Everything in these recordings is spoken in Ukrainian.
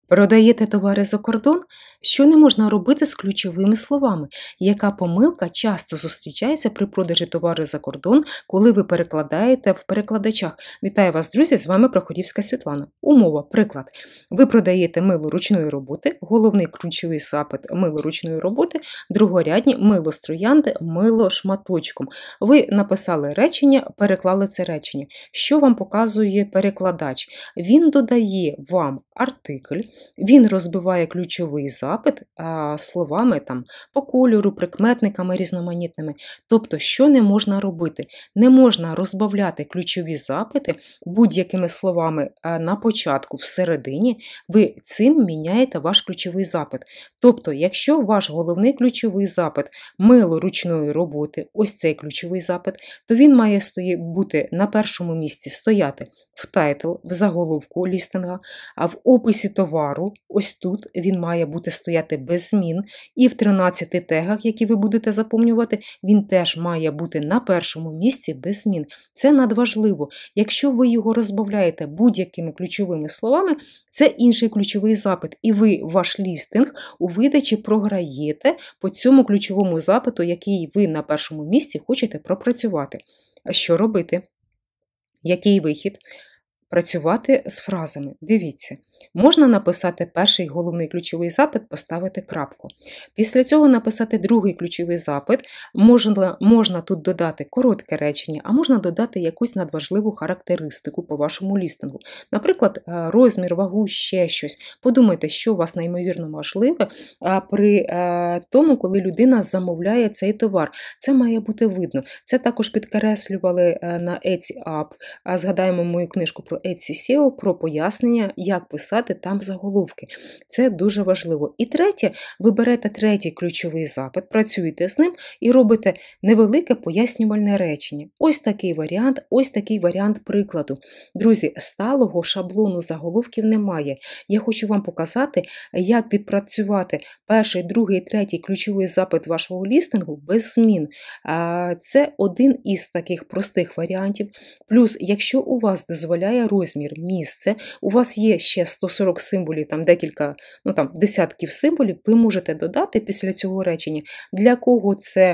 Продаєте товари за кордон? Що не можна робити з ключовими словами? Яка помилка часто зустрічається при продажі товару за кордон, коли ви перекладаєте в перекладачах? Вітаю вас, друзі! З вами Прохорівська Світлана. Умова, приклад. Ви продаєте мило ручної роботи, головний ключовий запит – мило ручної роботи, другорядні – мило з троянди, мило шматочком. Ви написали речення, переклали це речення. Що вам показує перекладач? Він додає вам артикль, він розбиває ключовий запит словами по кольору, прикметниками різноманітними. Тобто, що не можна робити? Не можна розбавляти ключові запити будь-якими словами на початку, всередині. Ви цим міняєте ваш ключовий запит. Тобто, якщо ваш головний ключовий запит – мило ручної роботи, ось цей ключовий запит, то він має бути на першому місці, стояти в тайтл, в заголовку лістинга, а в описі товару, ось тут він має бути стояти без змін, і в 13 тегах, які ви будете заповнювати, він теж має бути на першому місці без змін. Це надважливо. Якщо ви його розбавляєте будь-якими ключовими словами, це інший ключовий запит, і ви ваш лістинг у видачі програєте по цьому ключовому запиту, який ви на першому місці хочете пропрацювати. Що робити? Який вихід? Працювати з фразами. Дивіться, можна написати перший головний ключовий запит, поставити крапку. Після цього написати другий ключовий запит, можна тут додати коротке речення, а можна додати якусь надважливу характеристику по вашому лістингу. Наприклад, розмір, вагу, ще щось. Подумайте, що у вас неймовірно важливе при тому, коли людина замовляє цей товар. Це має бути видно. Це також підкреслювали на Etsy App. Згадаємо мою книжку про Etsy SEO, про пояснення, як писати там заголовки. Це дуже важливо. І третє, ви берете третій ключовий запит, працюєте з ним і робите невелике пояснювальне речення. Ось такий варіант прикладу. Друзі, сталого шаблону заголовків немає. Я хочу вам показати, як відпрацювати перший, другий, третій ключовий запит вашого лістингу без змін. Це один із таких простих варіантів. Плюс, якщо у вас дозволяє розмір, місце, у вас є ще 140 символів, декілька, десятків символів, ви можете додати після цього речення, для кого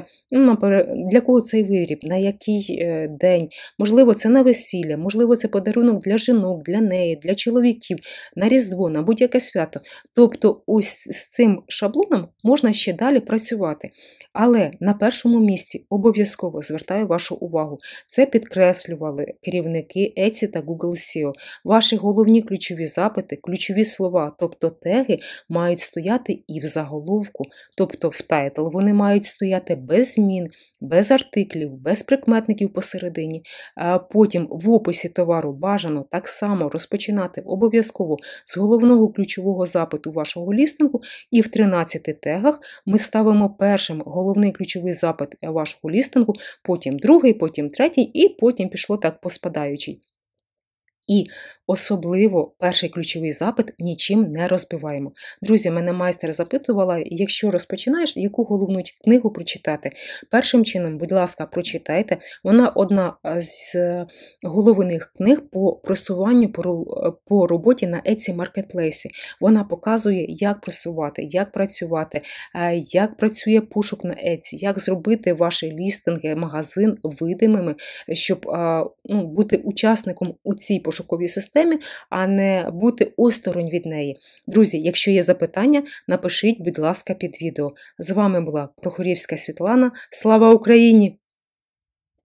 цей виріб, на який день, можливо, це на весілля, можливо, це подарунок для жінок, для неї, для чоловіків, на Різдво, на будь-яке свято. Тобто, ось з цим шаблоном можна ще далі працювати. Але на першому місці обов'язково звертаю вашу увагу. Це підкреслювали керівники Etsy та Google SEO. Ваші головні ключові запити, ключові слова, тобто теги, мають стояти і в заголовку, тобто в тайтл. Вони мають стояти без змін, без артиклів, без прикметників посередині. Потім в описі товару бажано так само розпочинати обов'язково з головного ключового запиту вашого лістингу, і в 13 тегах ми ставимо першим головний ключовий запит вашого лістингу, потім другий, потім третій і потім пішло так по спадаючій. І особливо перший ключовий запит нічим не розбиваємо. Друзі, мене майстер запитувала, якщо розпочинаєш, яку головну книгу прочитати. Першим чином, будь ласка, прочитайте. Вона одна з головних книг по просуванню, по роботі на Etsy Marketplace. Вона показує, як просувати, як працювати, як працює пошук на Etsy, як зробити ваші лістинги, магазин видимими, щоб бути учасником у цій пошуковій системі, а не бути осторонь від неї. Друзі, якщо є запитання, напишіть, будь ласка, під відео. З вами була Прохорівська Світлана. Слава Україні!